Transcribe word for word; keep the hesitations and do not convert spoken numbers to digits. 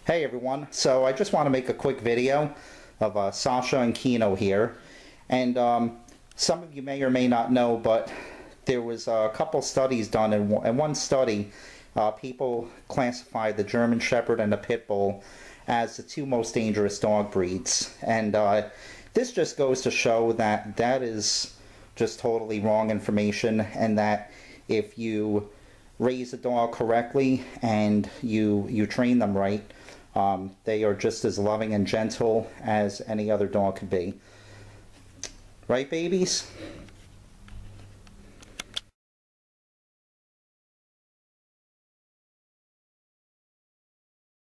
Hey everyone, so I just want to make a quick video of uh, Sasha and Kino here, and um, some of you may or may not know, but there was a couple studies done. In one, in one study, uh, people classified the German Shepherd and the Pitbull as the two most dangerous dog breeds, and uh, this just goes to show that that is just totally wrong information, and that if you raise a dog correctly and you you train them right, Um, they are just as loving and gentle as any other dog could be. Right, babies?